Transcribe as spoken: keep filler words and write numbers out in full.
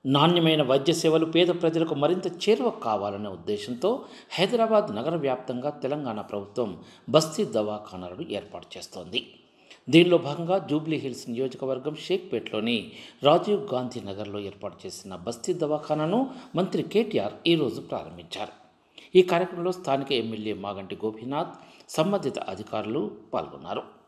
నాణ్యమైన వైద్య సేవలు పేద ప్రజలకు మరింత చేరువ కావాలనే ఉద్దేశంతో హైదరాబాద్ నగర వ్యాప్తంగా తెలంగాణ ప్రభుత్వం బస్తీ దవాఖానాలను ఏర్పాటు చేస్తోంది. దీనిలో భాగంగా జూబ్లీ హిల్స్ నియోజకవర్గం షేక్పేట్లోని రాజీవ్ గాంధీ నగర్లో ఏర్పాటు చేసిన బస్తీ దవాఖానాను మంత్రి కేటీఆర్ ఈరోజు ప్రారంభించారు. ఈ కార్యక్రమంలో స్థానిక ఎమ్మెల్యే మాగంటి గోపీనాథ్, సంబంధిత అధికారులు పాల్గొన్నారు.